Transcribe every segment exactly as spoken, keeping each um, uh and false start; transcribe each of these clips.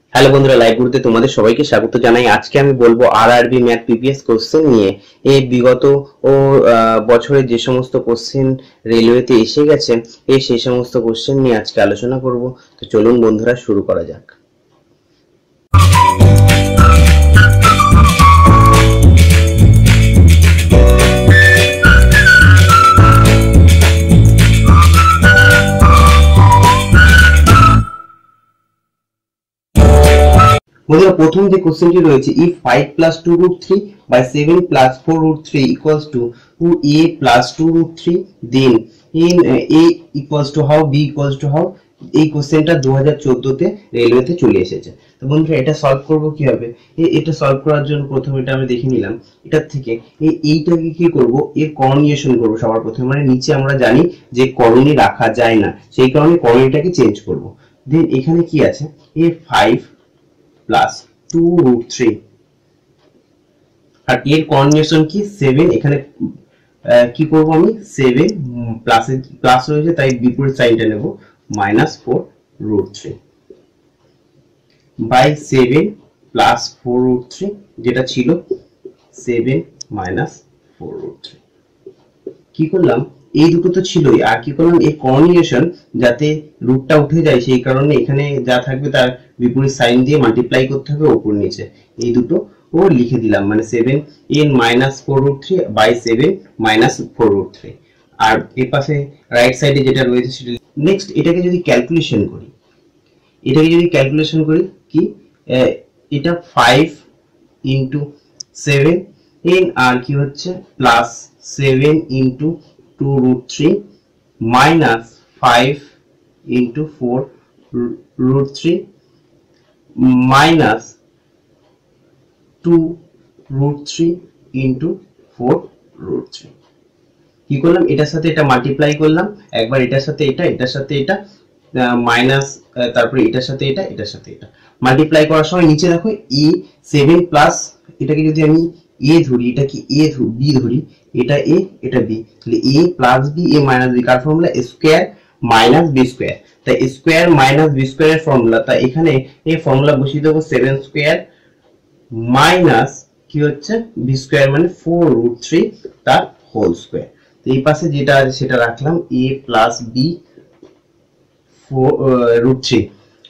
Hello বন্ধুরা, live গুরুতে তোমাদের সবাইকে স্বাগত জানাই। আজকে আমি বলবো আরআরবি ম্যাথ পিপিএস কোশ্চেন নিয়ে। এই বিগত ও বছরে যে সমস্ত কোশ্চেন রেলওয়েতে এসে গেছে, এই সেই সমস্ত কোশ্চেন নিয়ে আজকে আলোচনা করব। তো চলুন বন্ধুরা, শুরু করা যাক। বন্ধুরা, প্রথম যে কোশ্চেনটি রয়েছে, if five plus two root three by seven plus four root three equals to a plus two root three, then in a equals to how, b equals to how। এই কোশ্চেনটা দু হাজার চোদ্দ তে রেলওয়েতে চলে এসেছে। তো বন্ধুরা, এটা সলভ করব কিভাবে? এটা সলভ করার জন্য প্রথমে এটা আমি দেখে নিলাম। এটার থেকে এই এইটাকে কি করব, এর করণীয়ন করব সবার প্রথমে। মানে নিচে আমরা জানি যে করণী রাখা যায় না, সেই কারণে করণীটাকে চেঞ্জ করব। দেন এখানে কি আছে, a five plus two root three, আর এর কনভার্সন কি সেভেন। এখানে কি করব আমি, সেভেন প্লাস প্লাস রয়েছে তাই বিপরীত সাইনটা নেব, minus four root three by seven plus four root three, যেটা ছিল seven minus four root three. কি করলাম, এই দুটো তো ছিলই, আর কি করলাম, এই কনভার্সন যাতে রুটটা উঠে যায় সেই কারণে এখানে যা থাকবে তার বিপরীত সাইন দিয়ে মাল্টিপ্লাই করতে হবে উপর নিচে, এই দুটো ও লিখে দিলাম। মানে seven N minus four root three by seven minus four root three, আর এর পাশে রাইট সাইডে যেটা রয়েছে সেটা। নেক্সট এটাকে যদি ক্যালকুলেশন করি, এটাকে যদি ক্যালকুলেশন করি কি, এটা ফাইভ ইন্টু সেভেন এন, আর কি হচ্ছে plus seven into two root three minus five into four root three minus two root three into four root three. কি করলাম, এটার সাথে এটা মাল্টিপ্লাই করলাম একবার, এটার সাথে এটা, এটার সাথে এটা মাইনাস, তারপরে এটার সাথে এটা, এটার সাথে এটা মাল্টিপ্লাই করার সময় নিচে দেখো এ সেভেন প্লাস, এটাকে যদি আমি এ ধরি, এটা কি এ বি ধরি, এটা এ এটা বি, তাহলে এ plus B A minus B, কার formula, square minus B square. তাই স্কোয়ার মাইনাস বি স্কোয়ারের ফর্মুলা, তাই এখানে এই ফর্মুলা বসিয়ে দেবো, সেভেন স্কোয়ার মাইনাস কি হচ্ছে বি স্কোয়ার মানে ফোর রুট থ্রি তার হোল স্কোয়ার। তো এই পাশে যেটা আছে সেটা রাখলাম, A plus B four root three.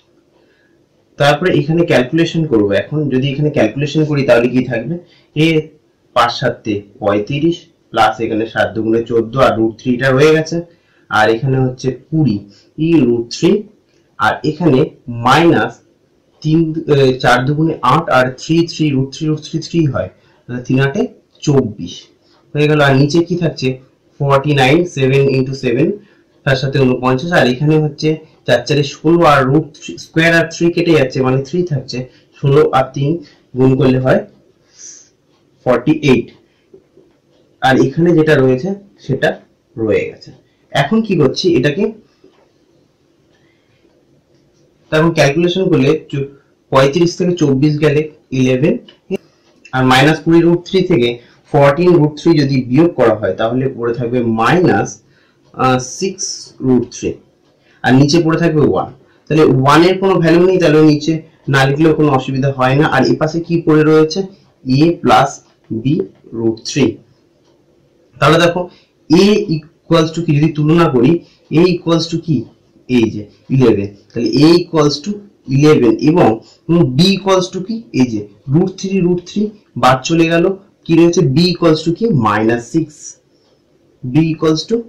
তারপরে এখানে ক্যালকুলেশন করব। এখন যদি এখানে ক্যালকুলেশন করি তাহলে কি থাকবে, এ পাঁচ সাতে পঁয়ত্রিশ প্লাস এখানে সাত দুগুণে চোদ্দ, আর রুট থ্রিটা রয়ে গেছে, আর এখানে হচ্ছে কুড়ি ই রুট থ্রি, আর এখানে মাইনাস তিন চার দুগুণে আট, আর three three root three root three three হয়, তিন আটে চব্বিশ হয়ে গেল। আর নিচে কি থাকছে, forty nine, seven into seven তার সাথে উনপঞ্চাশ, আর এখানে হচ্ছে চার চারে ষোলো, আর রুট স্কোয়ার আর থ্রি কেটে যাচ্ছে মানে থ্রি থাকছে, ষোলো আর তিন গুণ করলে হয় ফর্টি এইট, আর এখানে যেটা রয়েছে সেটা রয়ে গেছে। এখন কি করছি, এটাকে তখন ক্যালকুলেশন করলে পঁয়ত্রিশ থেকে চব্বিশ গেলে ইলেভেন, আর মাইনাস কুড়ি রুট থ্রি থেকে ফোরটিন রুট থ্রি যদি বিয়োগ করা হয় তাহলে পড়ে থাকবে মাইনাস সিক্স রুট থ্রি, আর নিচে পড়ে থাকবে ওয়ান। তাহলে ওয়ান এর কোনো ভ্যালু নেই, তাহলে নিচে না লিখলেও কোনো অসুবিধা হয় না। আর এই পাশে কি পড়ে রয়েছে, A plus B root three. তাহলে দেখো এ ইকুয়ালস টু কি, যদি তুলনা করি, এ ইকুয়ালস টু কি, এই যে ইলেভেন, তাহলে এ ইকুয়ালস টু ইলেভেন, এবং বি ইকুয়ালস টু কি, এই যে রুট থ্রি রুট থ্রি বাদ চলে গেল, কি রয়েছে, বি ইকুয়ালস টু কি, minus six, B equals to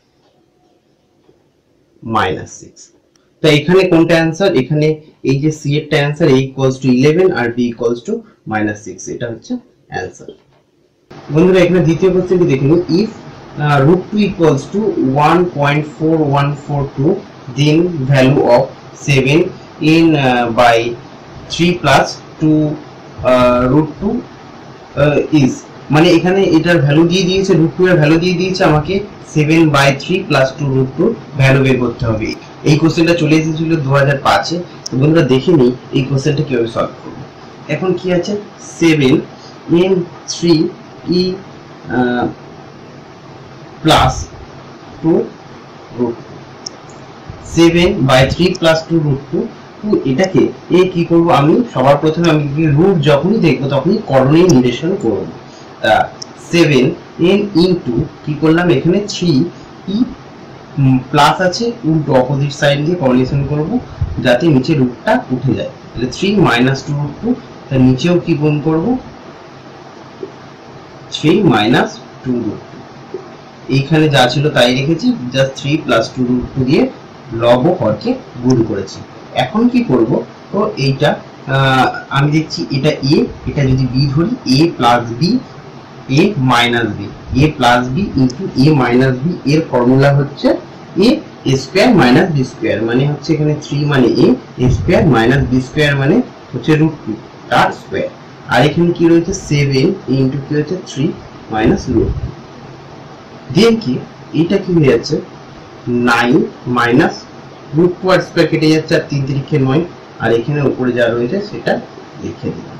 minus six. তো এখানে কোনটা অ্যান্সার, এখানে এই যে সি এরটা answer, A equals to eleven আর B equals to minus six, এটা হচ্ছে অ্যান্সার। বন্ধুরা, এখানে দ্বিতীয় কোশ্চেনটি দেখে নিন, if root two equals to one point four one four two, then value of seven in uh, by three plus two uh, root two uh, is, মানে এখানে এটার ভ্যালু দিয়ে দিয়েছে, root two এর ভ্যালু দিয়ে দিয়েছে, আমাকে seven by three plus two root two value বের করতে হবে। এই কোশ্চেনটা চলে এসেছিল দু হাজার পাঁচে। তো বন্ধুরা দেখে নিই এই কোশ্চেনটা কিভাবে সলভ করব। এখন কি আছে, seven in three e uh, plus two root two, seven by three plus two root two two এটাকে এ কি করব, আমি সবার প্রথমে আমি রুট যখনই দেখবো তখনই করণীয় নির্দেশন করব। তা সেভেন এন ইন্টু কি করলাম, এখানে থ্রি ই প্লাস আছে, উল্টো অপোজিট সাইড দিয়ে কম্বিনেশন করব যাতে নিচে রুটটা উঠে যায়। তাহলে three minus two root two, তার নিচেও কি গুণ করব, three minus two root two. এইখানে যা ছিল তাই রেখেছি, just three plus two root two দিয়ে লব ও হরকে গুণ করেছি। এখন কি করব, তো এইটা আমি দেখছি এটা এ, এটা যদি বি ধরি, A plus B A minus B, A plus B into A minus B, এর ফর্মুলা হচ্ছে A square minus B square, মানে হচ্ছে এখানে থ্রি মানে A square minus B square মানে হচ্ছে রুট টু তার স্কোয়ার। আর এখানে কি রয়েছে, সেভেন ইন্টু কি হচ্ছে three minus root two. Then কি এটা কি হয়ে যাচ্ছে, নাইন মাইনাস রুট টু আর স্কোয়ার কেটে যাচ্ছে, আর তিন তিরিখে নয়, আর এখানে উপরে যা রয়েছে সেটা লিখে দিলাম।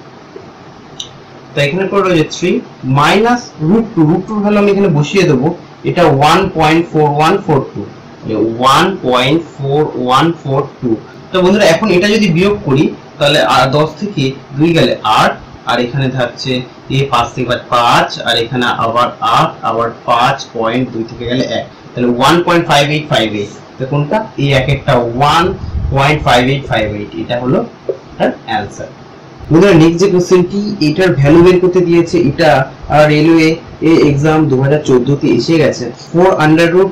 তো এখানে পড়ে রয়েছে three minus root two, root টুর ভ্যালু আমি এখানে বসিয়ে দেবো, এটা one point four one four two, one point four one four two. তো বন্ধুরা এখন এটা যদি বিয়োগ করি তাহলে দশ থেকে দুই গেলে আট, আর এখানে থাকছে এ পাঁচ থেকে পাঁচ, আর এখানে আবার আট, আবার পাঁচ পয়েন্ট দুই থেকে গেলে এক, তাহলে one point five eight five eight. তো কোনটা, এই এক একটা one point five eight five eight, এটা হলো তার অ্যান্সার। বন্ধুরা নেক্সট যে কোশ্চেনটি, এটার ভ্যালু বের করতে দিয়েছে, এটা রেলওয়ে এক্সাম দু হাজার চোদ্দ তে এসে গেছে, four under root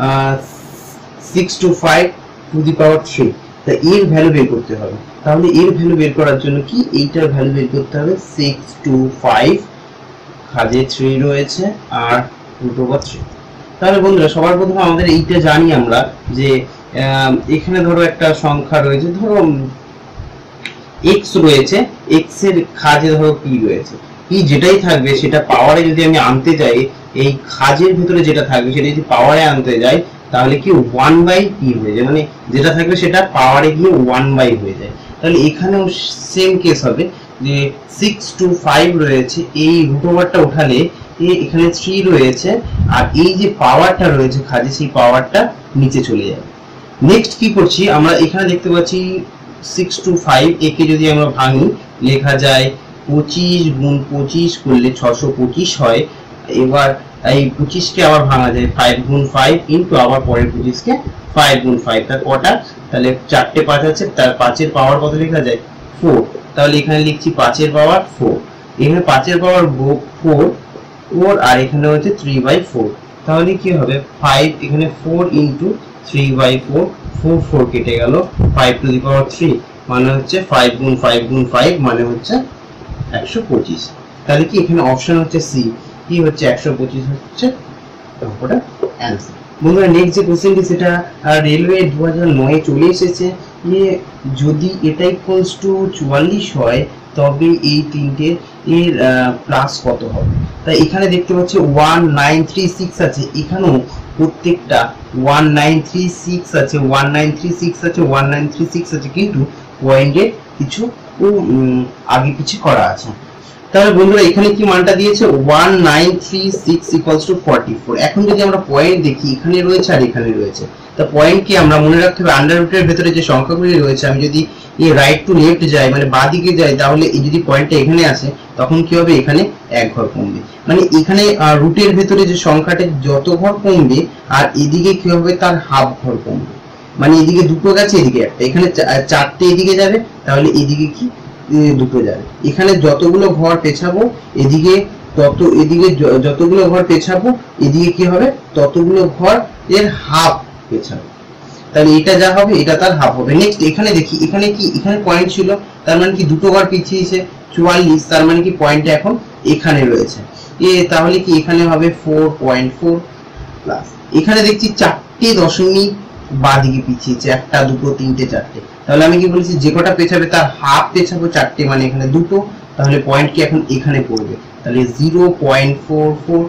six two five to the power three. তা এর ভ্যালু বের করতে হবে, তাহলে এর ভ্যালু বের করার জন্য কি, এইটার ভ্যালু বের করতে হবে, সিক্স টু ফাইভ কাজে থ্রি রয়েছে আর রুট ওভার থ্রি। তাহলে বন্ধুরা সবার প্রথমে আমাদের এইটা জানি আমরা যে এখানে ধরো একটা সংখ্যা রয়েছে, ধরো এক্স রয়েছে, এক্স এর খাজে ধরো পি রয়েছে, পি যেটাই থাকবে সেটা পাওয়ারে যদি আমি আনতে যাই, এই খাজের ভিতরে যেটা থাকবে সেটা যদি পাওয়ারে আনতে যাই তাহলে কি ওয়ান বাই পি হয়ে যায়, মানে যেটা থাকবে সেটা পাওয়ারে গিয়ে ওয়ান বাই হয়ে যায়। তাহলে এখানেও সেম কেস হবে যে সিক্স টু ফাইভ রয়েছে, এই রুট ওভারটা উঠালে এখানে থ্রি রয়েছে, আর এই যে পাওয়ারটা রয়েছে খাজে সেই পাওয়ারটা নিচে চলে যাবে। নেক্সট কি করছি আমরা, এখানে দেখতে পাচ্ছি সিক্স টু ফাইভ, একে যদি আমরা ভাঙি লেখা যায় পঁচিশ গুণ পঁচিশ করলে ছশো পঁচিশ হয়। এবার এই পঁচিশকে আবার ভাঙা যায় ফাইভ গুণ ফাইভ ইন্টু আবার পরের পঁচিশকে ফাইভ গুণ ফাইভ, তার কটা, তাহলে চারটে পাঁচ আছে, তার পাঁচের পাওয়ার কত লেখা যায়, ফোর। তাহলে এখানে লিখছি পাঁচের পাওয়ার ফোর, এখানে পাঁচের পাওয়ার ফোর ফোর, আর এখানে হচ্ছে থ্রি বাই ফোর। তাহলে কি হবে, ফাইভ এখানে four into three by four, four four কেটে গেল, five to the power three মানে হচ্ছে ফাইভ গুণ ফাইভ গুণ ফাইভ মানে হচ্ছে একশো পঁচিশ। তাহলে কি এখানে অপশন হচ্ছে সি, কি হচ্ছে একশো পঁচিশ হচ্ছে ওটা অ্যান্সার। বন্ধুরা নেক্সট যে কোশ্চেনটি সেটা রেলওয়ে দু হাজার নয় চলে এসেছে, যে যদি এটা ইকুয়ালস টু চুয়াল্লিশ হয় তবে এই তিনটের এর প্লাস কত হবে। তাই এখানে দেখতে পাচ্ছি ওয়ান নাইন থ্রি সিক্স আছে, এখানেও প্রত্যেকটা ওয়ান নাইন থ্রি সিক্স আছে, ওয়ান নাইন থ্রি সিক্স আছে, ওয়ান নাইন থ্রি সিক্স আছে, কিন্তু পয়েন্টে কিছু আগে পিছে করা আছে। তাহলে বন্ধুরা এখানে কি মানটা দিয়েছে, one nine three six equals to forty four. এখন যদি আমরা পয়েন্ট দেখি, এখানে রয়েছে আর এখানে রয়েছে, তা পয়েন্ট কি আমরা মনে রাখতে হবে, আন্ডার রুটের ভেতরে যে সংখ্যাগুলি রয়েছে, আমি যদি এই রাইট টু লেফট যাই মানে বাঁ দিকে যাই, তাহলে এই যদি পয়েন্টটা এখানে আসে তখন কি হবে, এখানে এক ঘর কমবে, মানে এখানে রুটের ভেতরে যে সংখ্যাটা যত ঘর কমবে আর এদিকে কি হবে, তার হাফ ঘর কমবে, মানে এদিকে দুটো গেছে এদিকে একটা, এখানে চারটে এদিকে যাবে, তাহলে এদিকে কি দুটো যাবে, এখানে যতগুলো ঘর পেছাবো এদিকে তত, এদিকে যতগুলো ঘর পেছাবো এদিকে কি হবে, ততগুলো ঘর এর হাফ পেছাবো, তাহলে এটা যা হবে এটা তার হাফ হবে। নেক্সট এখানে দেখি, এখানে কি, এখানে পয়েন্ট ছিল তার মানে কি দুটো ঘর পিছিয়েছে চুয়াল্লিশ, তার মানে কি পয়েন্টটা এখন এখানে রয়েছে, এ তাহলে কি এখানে হবে ফোর পয়েন্ট ফোর প্লাস, এখানে দেখছি চারটে দশমিক বাদিকে পিছিয়েছে, একটা দুটো তিনটে চারটে, তাহলে আমি কি বলেছি যে কটা পেছাবে তার হাফ পেছাবো চারটে, মানে এখানে দুটো, তাহলে পয়েন্ট কি এখন এখানে পড়বে, তাহলে zero point four four.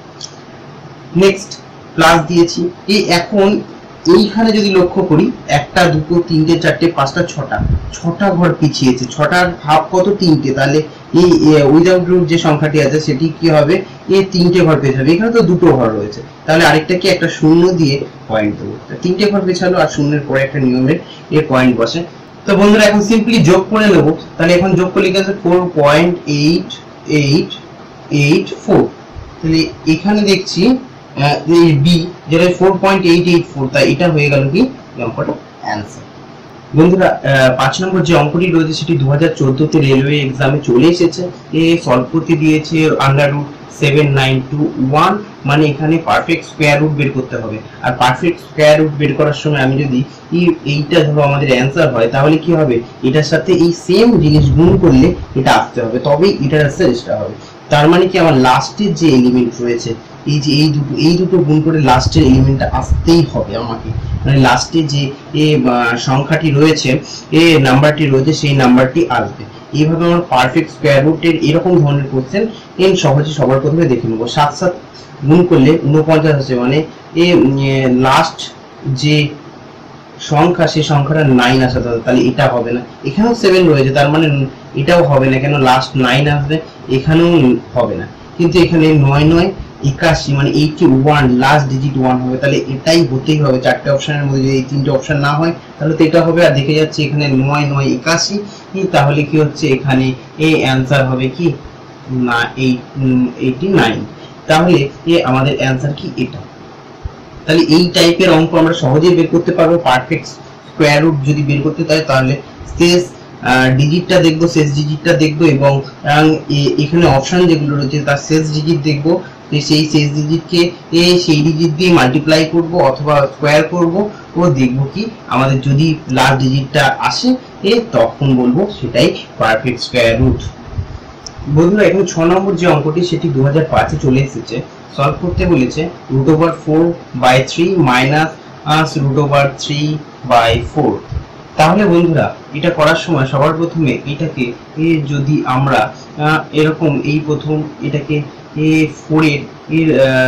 Next plus দিয়েছি, এই এখন এইখানে যদি লক্ষ্য করি একটা দুটো তিনটে চারটে পাঁচটা ছটা, ছটা ঘর পিছিয়েছে, ছটার হাফ কত, তিনটে, তাহলে এই উইদাউট রুট যে সংখ্যাটি আছে সেটি কি হবে, এই তিনটে ঘর পেছাবে, এখানে তো দুটো ঘর রয়েছে, তাহলে আরেকটা কি একটা শূন্য দিয়ে পয়েন্ট দেবো, তিনটে ঘর পেছালো আর শূন্যের পরে একটা নিয়মের এর পয়েন্ট বসে। তো তো বন্ধুরা এখন সিম্পলি যোগ করে নেব। তাহলে এখন যোগ করলে কি আছে four point eight eight eight four. তাহলে এখানে দেখছি এই বি যেটা four point eight eight four, তাই এটা হয়ে গেল কি অঙ্কটা অ্যান্সার। বন্ধুরা পাঁচ নম্বর যে অঙ্কটি রয়েছে সেটি দু হাজার চোদ্দ তে রেলওয়ে এক্সামে চলে এসেছে। এ সলভ করতে দিয়েছে under root seven nine two one, মানে এখানে পারফেক্ট স্কোয়ার রুট বের করতে হবে। আর পারফেক্ট স্কোয়ার রুট বের করার সময় আমি যদি এইটা ধরো আমাদের অ্যান্সার হয়, তাহলে কি হবে এটার সাথে এই সেম জিনিস গুণ করলে এটা আসতে হবে, তবেই এটার অ্যান্সার হবে। তার মানে কি আমার লাস্টের যে এলিমেন্ট রয়েছে এই যে এই দুটো এই দুটো গুণ করে লাস্টের এলিমেন্টটা আসতেই হবে আমাকে, মানে লাস্টে যে এ সংখ্যাটি রয়েছে এ নাম্বারটি রয়েছে সেই নাম্বারটি আসবে। এইভাবে আমরা পারফেক্ট স্কোয়ার রুটের এরকম ধরনের কোশ্চেন এর সহজে সবার প্রথমে দেখে নেবো। সাত সাত গুণ করলে উনপঞ্চাশ আছে, মানে এ লাস্ট যে সংখ্যা সেই সংখ্যাটা নাইন আসাতে হবে, তাহলে এটা হবে না। এখানেও সেভেন রয়েছে, তার মানে এটাও হবে না, কেন লাস্ট নাইন আসবে, এখানেও হবে না। কিন্তু এখানে নয় নয় একাশি, মানে eighty one last digit one হবে, তাহলে এটাই হতেই হবে। চারটে অপশনের মধ্যে যদি এই তিনটে অপশন না হয় তাহলে তো এটা হবে। আর দেখে যাচ্ছে এখানে নয় নয় একাশি, তাহলে কি হচ্ছে এখানে এই অ্যান্সার হবে কি না এইটি নাইন। তাহলে এ আমাদের অ্যান্সার কি এটা। তাহলে এই টাইপের অঙ্ক আমরা সহজেই বের করতে পারবো। পারফেক্ট স্কোয়ার রুট যদি বের করতে চাই তাহলে শেষ ডিজিটটা দেখবো, শেষ ডিজিটটা দেখবো, এবং এখানে অপশন যেগুলো রয়েছে তার শেষ ডিজিট দেখবো। সেই শেষ ডিজিটকে সেই ডিজিট দিয়ে মাল্টিপ্লাই করব অথবা স্কোয়ার করব ও দেখবো কি আমাদের যদি লাস্ট ডিজিটটা আসে এ তখন বলবো সেটাই পারফেক্ট স্কোয়ার রুট। বন্ধুরা এখন ছ নম্বর যে অঙ্কটি সেটি দু হাজার পাঁচে চলে এসেছে। সলভ করতে বলেছে root over four by three minus root over three by four. তাহলে বন্ধুরা এটা করার সময় সবার প্রথমে এটাকে যদি আমরা এরকম এই প্রথম এটাকে এ ফোরের এর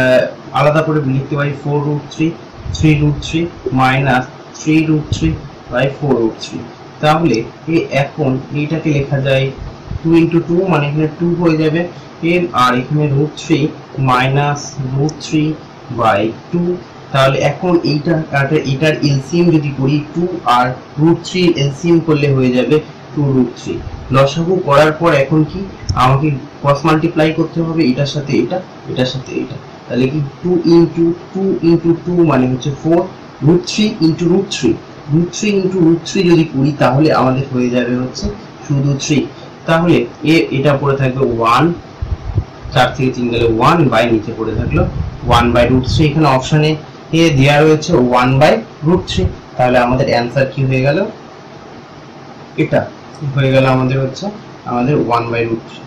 আলাদা করে লিখতে পারি four root three three root three minus three root three by four root three. তাহলে এখন এইটাকে লেখা যায় টু ইন্টু টু, মানে এখানে টু হয়ে যাবে এর, আর এখানে root three minus root three by two. তাহলে এখন এইটা এটার এলসিএম যদি করি টু আর রুট থ্রি এলসিএম করলে হয়ে যাবে টু রুট থ্রি। লসাগু করার পর এখন কি আমাকে ক্রস মাল্টিপ্লাই করতে হবে এটার সাথে এটা, এটার সাথে এটা। তাহলে কি two into two into two মানে হচ্ছে four, root three into root three root three into root three যদি করি তাহলে আমাদের হয়ে যাবে হচ্ছে শুধু থ্রি। তাহলে এ এটা পড়ে থাকবে ওয়ান, চার থেকে তিন গেলে ওয়ান বাই নিচে পড়ে থাকলো ওয়ান বাই রুট থ্রি। এখানে অপশনে এ দেওয়া রয়েছে ওয়ান বাই রুট থ্রি। তাহলে আমাদের অ্যান্সার কি হয়ে গেল এটা হয়ে গেল আমাদের হচ্ছে আমাদের ওয়ান বাই রুট থ্রি।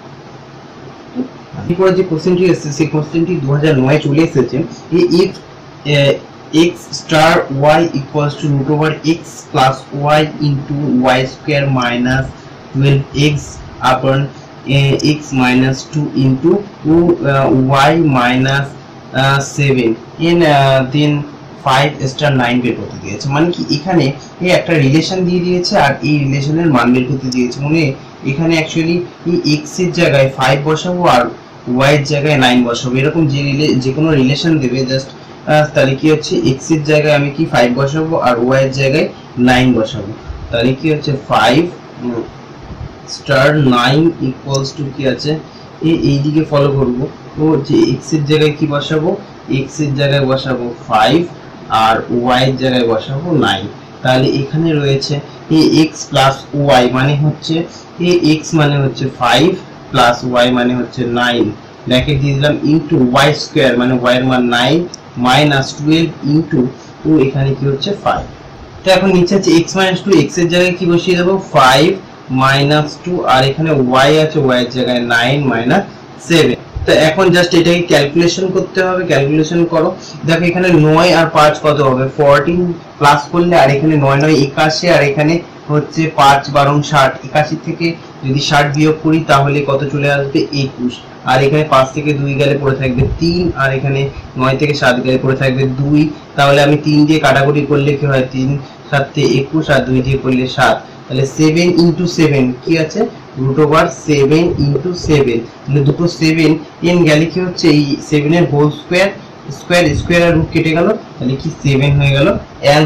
এরপরে যে কোশ্চেনটি এসেছে সেই কোশ্চেনটি দু হাজার নয় চলে এসেছে। If x star y equals to root over x plus y into y square minus twelve x upon uh, x minus two into uh, y minus uh, seven in uh, then five star nine বের করতে দিয়েছে। মানে কি এখানে এই একটা relation দিয়ে দিয়েছে আর এই রিলেশনের মান বের করতে দিয়েছে। মানে এখানে অ্যাকচুয়ালি এই x এর জায়গায় ফাইভ বসাবো আর y এর জায়গায় নাইন বসাবো, এরকম যে যে কোনো রিলেশন দেবে জাস্ট তাহলে কি হচ্ছে x এর জায়গায় আমি কি ফাইভ বসাবো আর y এর জায়গায় নাইন বসাবো। তাহলে কি হচ্ছে five star nine equals to কি আছে এই এইদিকে ফলো করব। তো যে x এর জায়গায় কি বসাবো, x এর জায়গায় বসাবো ফাইভ আর y এর জায়গায় বসাবো নাইন। তাহলে এখানে রয়েছে এই x প্লাস y মানে হচ্ছে এই x মানে হচ্ছে ফাইভ প্লাস y মানে হচ্ছে নাইন, ব্র্যাকেট দিয়ে দিলাম ইনটু y স্কয়ার মানে y এর মান nine minus twelve into two, এখানে কি হচ্ছে ফাইভ। তো এখন নিচে আছে x মাইনাস টু, x এর জায়গায় কি বসিয়ে দেবো ফাইভ মাইনাস টু, আর এখানে y আছে y এর জায়গায় নাইন মাইনাস সেভেন। তো এখন জাস্ট এটাকে ক্যালকুলেশন করতে হবে। ক্যালকুলেশন করো, দেখো এখানে নয় আর পাঁচ কত হবে ফোরটিন প্লাস করলে, আর এখানে নয় নয় একাশি আর এখানে হচ্ছে পাঁচ বারো ষাট, একাশি থেকে যদি ষাট বিয়োগ করি তাহলে কত চলে আসবে একুশ, আর এখানে পাঁচ থেকে দুই গেলে পড়ে থাকবে তিন, আর এখানে নয় থেকে সাত গেলে পড়ে থাকবে দুই। তাহলে আমি তিন দিয়ে কাটাকুটি করলে কি হয় তিন সাতে একুশ আর দুই দিয়ে করলে সাত, তাহলে সেভেন ইন্টু সেভেন কি আছে root over seven into seven, তাহলে দুটো সেভেন এন গেলে কি হচ্ছে এই সেভেনের হোল স্কোয়ার স্কোয়ার স্কোয়ার আর রুট কেটে গেল, তাহলে কি সেভেন হয়ে গেল অ্যান্সার।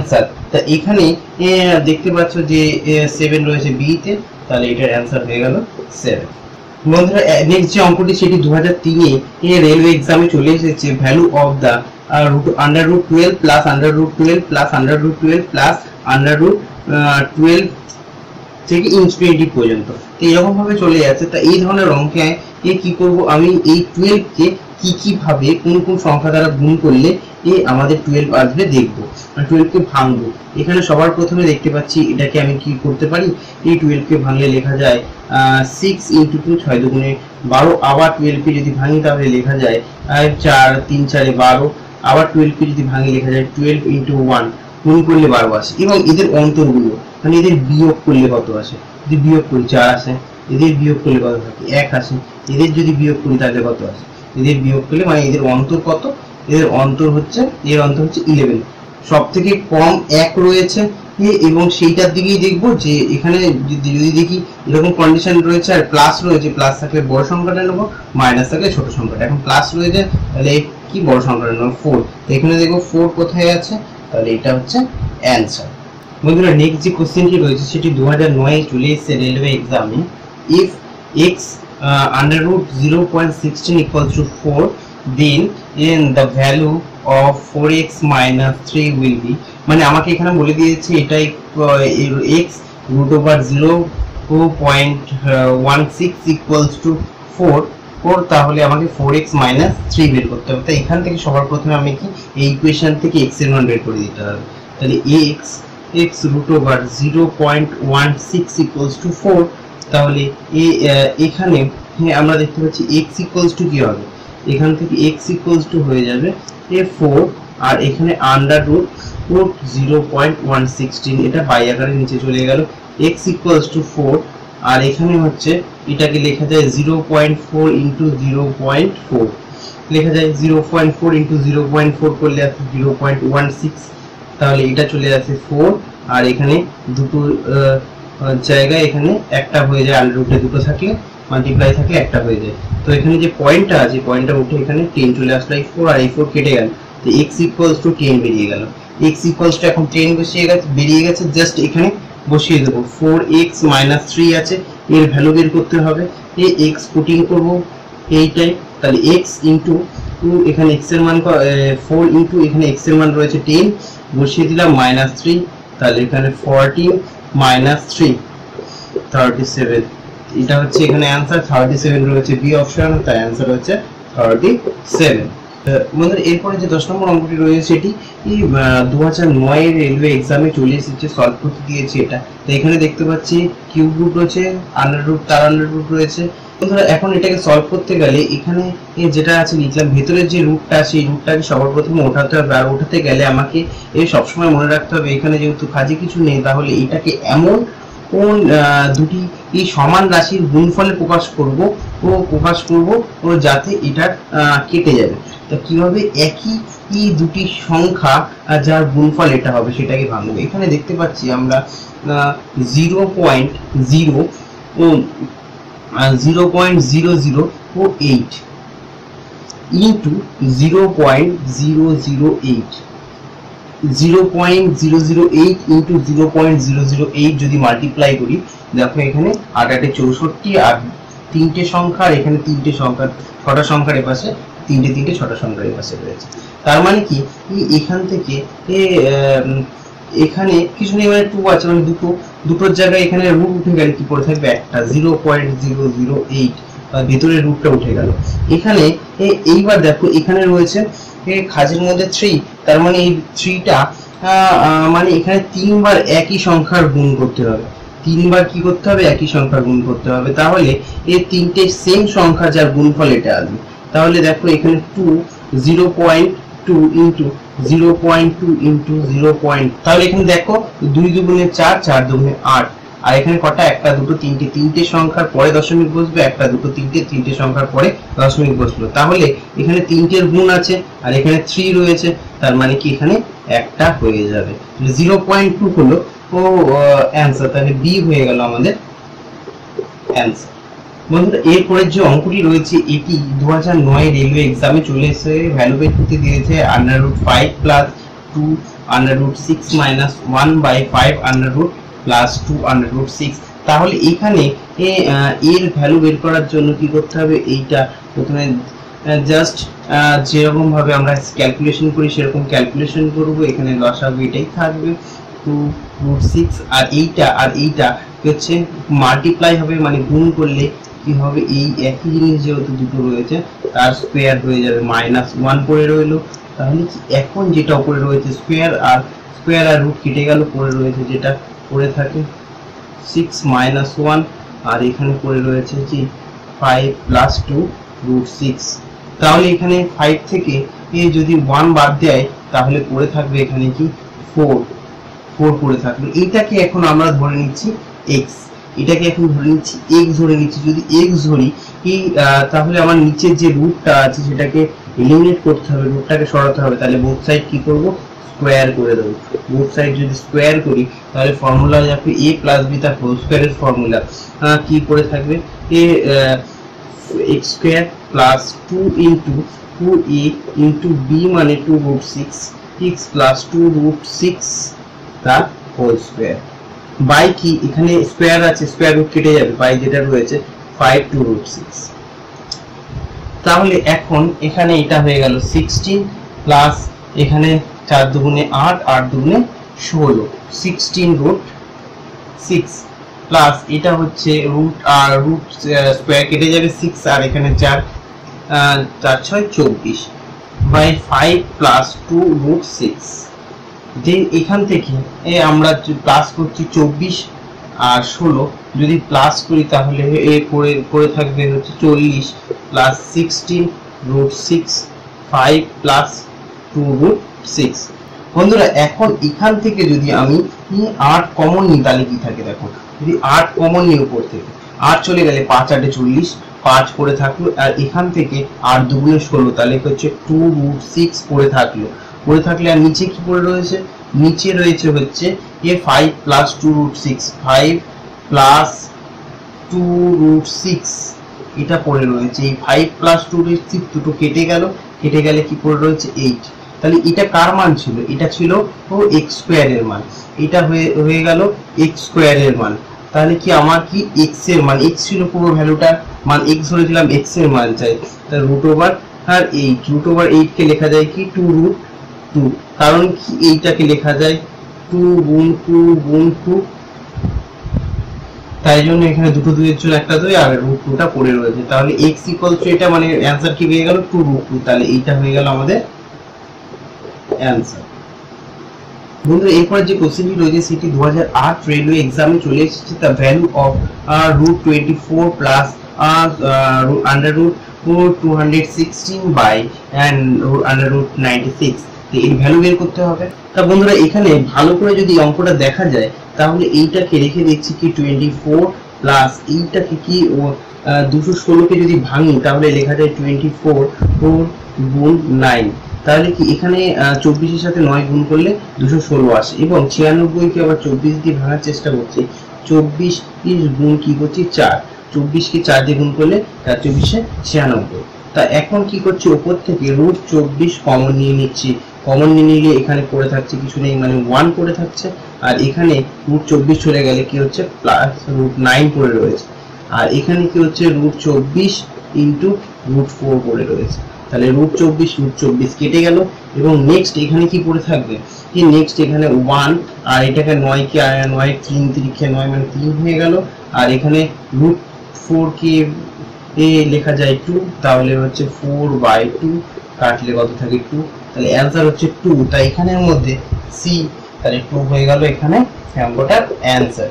তা এখানে দেখতে পাচ্ছ যে সেভেন রয়েছে বি তে, তাহলে এটার অ্যান্সার হয়ে গেল সেভেন। বন্ধুরা নেক্সট যে অঙ্কটি সেটি দু হাজার তিনে রেলওয়ে এক্সামে চলে এসেছে, value of the root under root twelve plus under root twelve plus under root twelve plus under root twelve থেকে ইনফিনিটি পর্যন্ত। তো এরকম ভাবে চলে যাচ্ছে। তা এই ধরনের অঙ্কে এ কি করব, আমি এই টুয়েলভ কে কি কি ভাবে কোন কোন সংখ্যা দ্বারা গুণ করলে এ আমাদের টুয়েলভ আসবে দেখবো, টুয়েলভ কে ভাঙবো। এখানে সবার প্রথমে দেখতে পাচ্ছি এটাকে আমি কি করতে পারি, এই টুয়েলভ কে ভাঙলে লেখা যায় সিক্স ইন্টু টু, ছয় দুগুণে বারো। আবার টুয়েলভ কে যদি ভাঙি তাহলে লেখা যায় চার, তিন চারে বারো। আবার টুয়েলভ কে যদি ভাঙি লেখা যায় টুয়েলভ ইন্টু ওয়ান, গুণ করলে বারো আসে। এবং এদের অন্তরগুলো মানে এদের বিয়োগ করলে কত আসে, যদি বিয়োগ করি চার আসে, এদের বিয়োগ করলে কত থাকে এক আসে, এদের যদি বিয়োগ করি তাহলে কত আসে, এদের বিয়োগ করলে মানে এদের অন্তর কত, এদের অন্তর হচ্ছে এর অন্তর হচ্ছে ইলেভেন। সব থেকে কম এক রয়েছে এবং সেইটার দিকেই দেখবো যে এখানে যদি দেখি এরকম কন্ডিশন রয়েছে আর প্লাস রয়েছে, প্লাস থাকলে বড় সংখ্যাটা নেবো, মাইনাস থাকলে ছোট সংখ্যাটা। এখন প্লাস রয়েছে তাহলে কি বড় সংখ্যাটা নেবো ফোর। তো এখানে দেখবো ফোর কোথায় আছে, তাহলে এটা হচ্ছে অ্যান্সার। বন্ধুরা নেক্সট যে কোশ্চেনটি রয়েছে সেটি দু হাজার নয় চলে এসেছে রেলওয়ে এক্সামে। If X under root zero point sixteen equals to four, then in the value of four x minus three will be, মানে আমাকে এখানে বলে দিয়েছে এটাই x root over zero point one six equals to four four, তাহলে আমাকে four x minus three বের করতে হবে। তাই এখান থেকে সবার প্রথমে আমি কি এই ইকুয়েশন থেকে x এর মান বের করে দিতে হবে। তাহলে x x root over zero point one six equals to four, তাহলে এখানে আমরা দেখতে পাচ্ছি x equals to কি হবে, এখান থেকে x equals to হয়ে যাবে এ ফোর, আর এখানে under root root zero point one sixteen, এটা বাই আকারে নিচে চলে গেল। x equals to ফোর, আর এখানে হচ্ছে এটাকে লেখা যায় zero point four into zero point four, লেখা যায় zero point four into zero point four করলে আছে জিরো পয়েন্ট ওয়ান সিক্স, তাহলে এটা চলে আসে ফোর। আর এখানে দুটো জায়গায় এখানে একটা হয়ে যায়, আন্ডার রুটে দুটো থাকলে মাল্টিপ্লাই থাকলে একটা হয়ে যায়। তো এখানে যে পয়েন্টটা আছে পয়েন্টটা উঠে এখানে টেন চলে আসলো, এই ফোর আর এই ফোর কেটে গেল, তো x ইকুয়ালস টু টেন বেরিয়ে গেল। x ইকুয়ালস টু এখন টেন বসিয়ে গেছে, বেরিয়ে গেছে, জাস্ট এখানে বসিয়ে দেবো। ফোর এক্স মাইনাস থ্রি আছে, এর ভ্যালু বের করতে হবে। এই x পুটিং করব এইটাই, তাহলে x ইন্টু টু, এখানে x এর মান ফোর ইন্টু এখানে x এর মান রয়েছে টেন, বসিয়ে দিলাম মাইনাস থ্রি, তাহলে এখানে fourteen minus three thirty seven, এটা হচ্ছে এখানে অ্যান্সার থার্টি সেভেন রয়েছে বি অপশন, তাই অ্যান্সার হচ্ছে থার্টি সেভেন। বন্ধুরা এরপরে যে দশ নম্বর অঙ্কটি রয়েছে সেটি দু হাজার নয় এর রেলওয়ে এক্সামে চলে এসেছে, সলভ করতে দিয়েছে এটা। তো এখানে দেখতে পাচ্ছি কিউব রুট রয়েছে, আন্ডার রুট, তার আন্ডার রুট রয়েছে। বন্ধুরা এখন এটাকে সলভ করতে গেলে এখানে যেটা আছে লিখলাম, ভেতরের যে রুটটা আছে এই রুটটাকে সবার প্রথমে ওঠাতে হবে, আর ওঠাতে গেলে আমাকে এই সবসময় মনে রাখতে হবে এখানে যেহেতু কাজে কিছু নেই, তাহলে এটাকে এমন কোন দুটি এই সমান রাশির গুণফলে প্রকাশ করব ও প্রকাশ করব ও যাতে এটা কেটে যাবে। তো কিভাবে একই এই দুটি সংখ্যা যার গুণফল এটা হবে সেটাকে ভাঙবো। এখানে দেখতে পাচ্ছি আমরা জিরো পয়েন্ট জিরো ও জিরো পয়েন্ট জিরো জিরো ও eight into zero point zero zero eight, zero point zero zero eight into zero point zero zero eight যদি মাল্টিপ্লাই করি, দেখো এখানে আট আটে চৌষট্টি, আর তিনটে সংখ্যা, আর এখানে তিনটে সংখ্যা, ছটা সংখ্যার এপাশে তিনটে তিনটে ছটা সংখ্যার এপাশে রয়েছে। তার মানে কি এখান থেকে এখানে কিছু নেই, মানে টু আছে, মানে দুটো দুটোর জায়গায় এখানে রুট উঠে গেলে কি পড়ে থাকবে একটা, zero point zero zero eight, ভেতরের রুটটা উঠে গেল। এখানে এইবার দেখো এখানে রয়েছে খাজের মধ্যে থ্রি, তার মানে এই থ্রিটা মানে এখানে তিনবার একই সংখ্যার গুণ করতে হবে, তিনবার কি করতে হবে একই সংখ্যার গুণ করতে হবে, তাহলে এই তিনটে সেম সংখ্যা যার গুণফল এটা আসবে। তাহলে দেখো এখানে two, zero point two into zero point two into zero point, তাহলে এখানে দেখো দুই দুগুণে চার, চার দুগুণে আট, আর এখানে কটা একটা দুটো তিনটে, তিনটে সংখ্যার পরে দশমিক বসবে, একটা দুটো তিনটে, তিনটে সংখ্যার পরে দশমিক বসলো, তাহলে এখানে তিনটের গুণ আছে আর এখানে থ্রি রয়েছে, তার মানে কি এখানে একটা হয়ে যাবে। জিরো পয়েন্ট টু হলো ও অ্যান্সার, তাহলে বি হয়ে গেল আমাদের অ্যান্সার। বন্ধুরা এরপরে যে অঙ্কটি রয়েছে এটি দু হাজার নয় রেলওয়ে এক্সামে চলে এসে ভ্যালু বের করতে দিয়েছে under root five plus two under root six minus one by five under root plus two under root six. তাহলে এখানে এর ভ্যালু বের করার জন্য কি করতে হবে, এইটা প্রথমে জাস্ট যেরকম ভাবে আমরা ক্যালকুলেশন করি সেরকম ক্যালকুলেশন করব। এখানে লসাগু এটাই থাকবে টু রুট সিক্স, আর এইটা আর এইটা হচ্ছে মাল্টিপ্লাই হবে, মানে গুণ করলে কি হবে, এই একই জিনিস যেহেতু দুটো রয়েছে তার স্কোয়ার হয়ে যাবে, মাইনাস ওয়ান পড়ে রইলো। তাহলে এখন যেটা উপরে রয়েছে স্কোয়ার আর স্কোয়ার আর রুট কেটে গেল, পড়ে রয়েছে যেটা পড়ে থাকে সিক্স মাইনাস ওয়ান, আর এখানে পড়ে রয়েছে কি five plus two root six. তাহলে এখানে ফাইভ থেকে এ যদি ওয়ান বাদ দেয় তাহলে পড়ে থাকবে এখানে কি ফোর, ফোর পড়ে থাকবে। এইটাকে এখন আমরা ধরে নিচ্ছি এক্স, এটাকে এখন ধরে নিচ্ছি এক্স ধরে নিচ্ছি। যদি এক্স ধরি এই তাহলে আমার নিচের যে রুটটা আছে সেটাকে এলিমিনেট করতে হবে, রুটটাকে সরাতে হবে। তাহলে বোথ সাইড কি করব, স্কোয়ার করে দেবো। বোথ সাইড যদি স্কোয়ার করি তাহলে ফর্মুলা যাবে এ প্লাস বি তার হোল স্কোয়ারের ফর্মুলা কি করে থাকবে, A X square plus two into two A into B মানে two root six X plus two root six তার হোল স্কোয়ার বাই কি এখানে স্কোয়ার আছে, স্কোয়ার রুট কেটে যাবে, বাই যেটা রয়েছে ফাইভ টু রুট সিক্স। তাহলে এখন এখানে এটা হয়ে গেল সিক্সটিন প্লাস এখানে চার দুগুণে আট, আট দুগুণে ষোলো, সিক্সটিন রুট সিক্স প্লাস এটা হচ্ছে রুট আর রুট স্কোয়ার কেটে যাবে সিক্স, আর এখানে চার চার ছয় চব্বিশ by five plus two root six. Then এখান থেকে আমরা প্লাস করছি চব্বিশ আর ষোলো, যদি প্লাস করি তাহলে এ করে করে থাকবে হচ্ছে চল্লিশ plus sixteen root six five plus two root six. বন্ধুরা এখন এখান থেকে যদি আমি আট কমন নিই তাহলে কি থাকে দেখো, যদি আট কমন নিই উপর থেকে, আট চলে গেলে পাঁচ আটে চল্লিশ, পাঁচ পড়ে থাকলো, আর এখান থেকে আট দুগুণে ষোলো, তাহলে হচ্ছে টু রুট সিক্স পড়ে থাকলো। পড়ে থাকলে আর নিচে কি পড়ে রয়েছে, নিচে রয়েছে হচ্ছে এ five plus two root six, five plus two root six এটা পড়ে রয়েছে। এই five plus two root six দুটো কেটে গেল, কেটে গেলে কি পড়ে রয়েছে এইট। তাহলে এটা কার মান ছিল, এটা ছিল ও এক্স স্কোয়ারের মান, এটা হয়ে হয়ে গেল এক্স স্কোয়ারের মান। তাহলে কি আমার কি এক্স এর মান, এক্স ছিল পুরো ভ্যালুটার মান, এক্স ধরেছিলাম, এক্স এর মান চাই, তাহলে রুট ওভার আর এইট, রুট ওভার এইট কে লেখা যায় কি টু রুট টু, কারণ কি এইটাকে লেখা যায় টু গুণ টু গুণ টু, তাই জন্য এখানে দুটো দুইয়ের জন্য একটা দুই আর রুট টুটা পড়ে রয়েছে। তাহলে এক্স ইকুয়াল টু এটা মানে অ্যান্সার কি হয়ে গেল টু রুট টু, তাহলে এইটা হয়ে গেল আমাদের অ্যান্সার। বন্ধুরা এরপর যে কোশ্চেনটি রয়েছে সেটি দু হাজার আট রেলওয়ে এক্সামে চলে এসেছে। The value of root twenty four plus under root two hundred sixteen by and under root ninety six, এর ভ্যালু বের করতে হবে। তা বন্ধুরা এখানে ভালো করে যদি অঙ্কটা দেখা যায় তাহলে এইটাকে রেখে দিচ্ছি কি টোয়েন্টি ফোর প্লাস এইটাকে কি দুশো ষোলোকে যদি ভাঙি তাহলে লেখা যায় টোয়েন্টি ফোর ফোর গুণ নাইন, তাহলে কি এখানে চব্বিশের সাথে নয় গুণ করলে দুশো ষোলো আসে, এবং ছিয়ানব্বইকে আবার চব্বিশ দিয়ে ভাঙার চেষ্টা করছি, চব্বিশ গুণ কি করছি চার, চব্বিশকে চার দিয়ে গুণ করলে চার চব্বিশে ছিয়ানব্বই। তা এখন কি করছি, ওপর থেকে রুট চব্বিশ কমন নিয়ে নিচ্ছি, কমন নিয়ে নিলে এখানে পড়ে থাকছে কিছু নেই মানে ওয়ান পড়ে থাকছে, আর এখানে রুট চব্বিশ চলে গেলে কি হচ্ছে প্লাস রুট নাইন পড়ে রয়েছে, আর এখানে কি হচ্ছে রুট চব্বিশ ইন্টু রুট ফোর পড়ে রয়েছে। তাহলে রুট চব্বিশ রুট চব্বিশ কেটে গেল, এবং নেক্সট এখানে কি পড়ে থাকবে কি নেক্সট এখানে ওয়ান, আর এটাকে নয় কে নয় তিন তিরিখে নয় মানে তিন হয়ে গেল, আর এখানে রুট ফোর কে এ লেখা যায় টু, তাহলে হচ্ছে ফোর বাই টু, কাটলে কত থাকে টু, তাহলে অ্যান্সার হচ্ছে টু। তাই এখানের মধ্যে সি, তাহলে টু হয়ে গেল এখানে অঙ্কটার অ্যান্সার।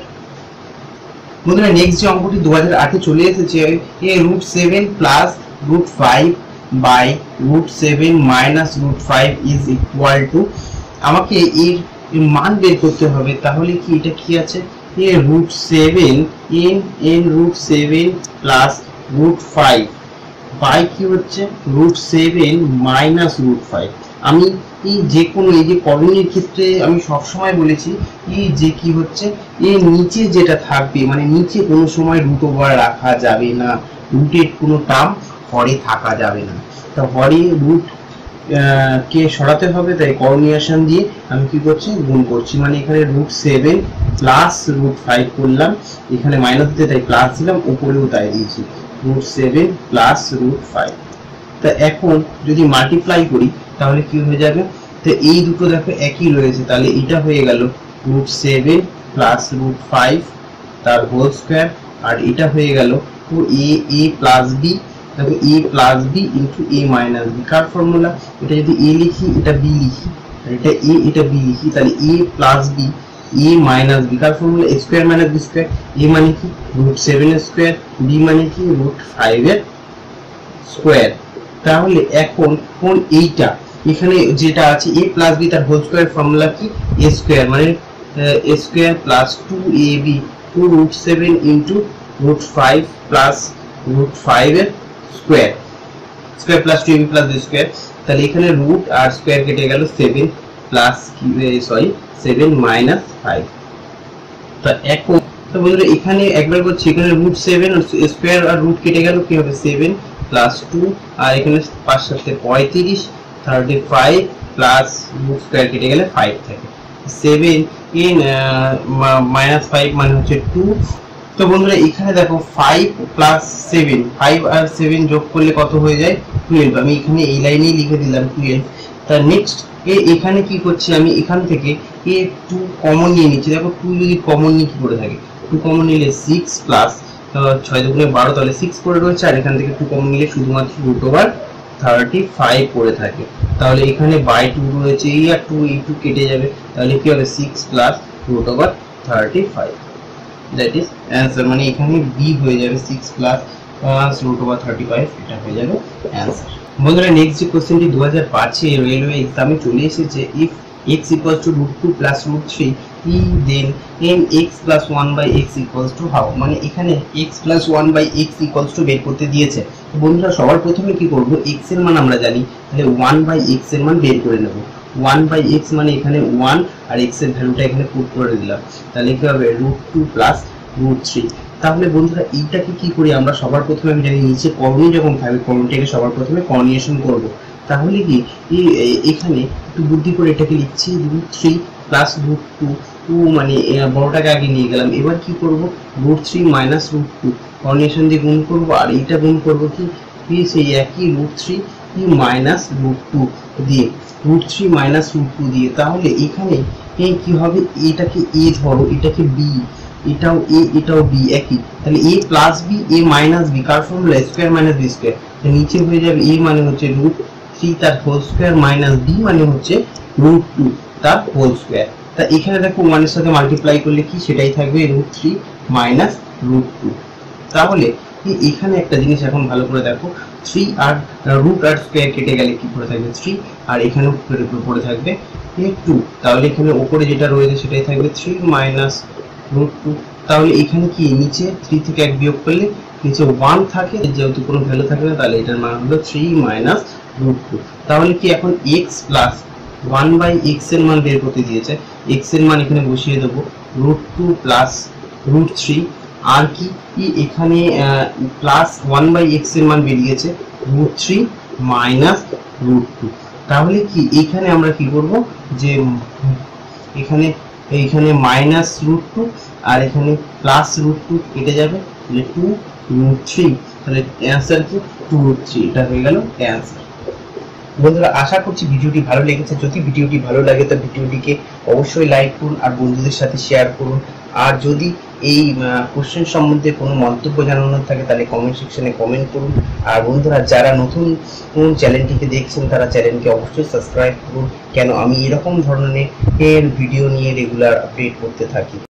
বন্ধুরা নেক্সট যে অঙ্কটি দু হাজার আটে চলে এসেছে, A root seven plus root five by root seven minus root five is equal to, আমাকে এর মান বের করতে হবে। তাহলে কি এটা কি আছে, এ রুট সেভেন এন এন root seven plus root five by কি হচ্ছে root seven minus root five. আমি এই যে কোনো এই যে করণীর ক্ষেত্রে আমি সবসময় বলেছি এই যে কি হচ্ছে এর নিচে যেটা থাকবে মানে নিচে কোনো সময় রুট ওভার রাখা যাবে না, রুটের কোনো টার্ম হরে থাকা যাবে না। তো হরে রুট কে সরাতে হবে, তাই কোঅর্ডিনেশন দিয়ে আমি কি করছি গুণ করছি, মানে এখানে root seven plus root five করলাম, এখানে মাইনাস দিয়ে তাই প্লাস দিলাম, উপরেও তাই দিয়েছি root seven plus root five. তা এখন যদি মাল্টিপ্লাই করি তাহলে কি হয়ে যাবে, তো এই দুটো দেখো একই রয়েছে, তাহলে এটা হয়ে গেল root seven plus root five তার হোল স্কোয়ার, আর এটা হয়ে গেল two A A plus B, দেখো A plus B into A minus B, কার ফর্মুলা, এটা যদি এ লিখি এটা বি লিখি, আর এটা এ এটা বি লিখি, তাহলে এ plus B A minus B, কার formula A square minus B square, A মানে কি রুট সেভেন এর স্কোয়ার, বি মানে কি রুট ফাইভ এর স্কোয়ার। তাহলে এখন কোন এইটা এখানে যেটা আছে এ প্লাস বি তার হোল স্কোয়ার ফর্মুলা কি এ স্কোয়ার, মানে A square plus two A B two root seven into root five plus root five এর square, square plus two A B plus B square, তাহলে এখানে root আর square কেটে গেল seven plus sorry seven minus five. তা এখন তো বন্ধুরা এখানে একবার করছি, এখানে রুট সেভেন স্কোয়ার আর রুট কেটে গেল, কি হবে সেভেন প্লাস টু, আর এখানে পাঁচ সাথে পঁয়ত্রিশ, thirty five plus root square কেটে গেলে ফাইভ থাকে, সেভেন ইন মাইনাস ফাইভ মানে হচ্ছে টু। তো বন্ধুরা এখানে দেখো ফাইভ প্লাস সেভেন, ফাইভ আর সেভেন যোগ করলে কত হয়ে যায় টুয়েলভ, আমি এখানে এই লাইনেই লিখে দিলাম টুয়েলভ। তার নেক্সট এ এখানে কি করছি আমি এখান থেকে এ টু কমন নিয়ে নিচ্ছি, দেখো টু যদি কমন নিয়ে কি করে থাকে, টু কমন নিলে সিক্স প্লাস ছয় দুগুণে বারো, তাহলে সিক্স করে রয়েছে, আর এখান থেকে টু কমন নিলে শুধুমাত্র রুট ওভার থার্টি ফাইভ করে থাকে, তাহলে এখানে বাই টু রয়েছে, এই আর টু এই টু কেটে যাবে, তাহলে কি হবে six plus root over thirty five, that is answer, মানে এখানে বি হয়ে যাবে six plus root over thirty five, এটা হয়ে যাবে অ্যান্সার। বন্ধুরা নেক্সট যে কোশ্চেনটি দু হাজার পাঁচে রেলওয়ে এক্সামে চলে এসেছে, if x equals to root two plus root three e then n x plus one by x equals to how, মানে এখানে x plus one by x equals to বের করতে দিয়েছে। তো বন্ধুরা সবার প্রথমে কি করব, x এর মান আমরা জানি, তাহলে one by x এর মান বের করে নেব, one by x মানে এখানে one আর x এর ভ্যালুটা এখানে পুট করে দিলাম, তাহলে কি হবে root two plus root three। তাহলে বন্ধুরা এইটাকে কি করি আমরা, সবার প্রথমে আমি জানি নিচে কর্ণী যখন থাকবে কর্ণটাকে সবার প্রথমে কোঅর্ডিনেশন করব, তাহলে কি এখানে একটু বুদ্ধি করে এটাকে লিখছি root three plus root two, two মানে বড়টাকে আগে নিয়ে গেলাম, এবার কি করব root three minus root two coordination দিয়ে গুণ করব, আর এইটা গুণ করব কি সেই একই root three minus root two দিয়ে, root three minus root two দিয়ে, তাহলে এখানে কি হবে, এটাকে এ ধরো এটাকে বি, এটাও এ এটাও বি একই, তাহলে এ plus B A minus B, কার formula square minus B square, নিচে হয়ে যাবে এ মানে হচ্ছে রুট থ্রি তার হোল স্কোয়ার মাইনাস বি মানে হচ্ছে রুট টু তার হোল স্কোয়ার। তা এখানে দেখো ওয়ানের সাথে মাল্টিপ্লাই করলে কি সেটাই থাকবে root three minus root two. তাহলে এখানে একটা জিনিস এখন ভালো করে দেখো, থ্রি আর রুট আর স্কোয়ার কেটে গেলে কি করে থাকবে থ্রি, আর এখানে পড়ে থাকবে টু, তাহলে এখানে উপরে যেটা রয়েছে সেটাই থাকবে থ্রি মাইনাস রুট টু। তাহলে এখানে কি নিচে থ্রি থেকে এক বিয়োগ করলে নিচে ওয়ান থাকে, যেহেতু কোনো ভ্যালু থাকবে না, তাহলে এটার মান হলো থ্রি মাইনাস রুট টু। তাহলে কি এখন x plus one by x এর মান বের করতে দিয়েছে, এক্স এর মান এখানে বসিয়ে দেবো root two plus root three, আর কি এখানে প্লাস ওয়ান বাই এক্স এর মান বেরিয়েছে root three minus root two. তাহলে কি এখানে আমরা কি করব, যে এখানে এইখানে মাইনাস রুট টু আর এখানে প্লাস রুট টু কেটে যাবে, তাহলে টু রুট থ্রি, তাহলে অ্যান্সার কি টু রুট থ্রি, এটা হয়ে গেল অ্যান্সার। বন্ধুরা আশা করছি ভিডিওটি ভালো লেগেছে, যদি ভিডিওটি ভালো লাগে তো ভিডিওটিকে অবশ্যই লাইক করুন আর বন্ধুদের সাথে শেয়ার করুন, আর যদি এই কোশ্চেন সম্বন্ধে কোনো মন্তব্য জানানোর থাকে তাহলে কমেন্ট সেকশনে কমেন্ট করুন। আর বন্ধুরা যারা নতুন চ্যানেলটিকে দেখছেন তারা চ্যানেলকে অবশ্যই সাবস্ক্রাইব করুন, কেন আমি এরকম ধরনের ভিডিও নিয়ে রেগুলার আপডেট করতে থাকি।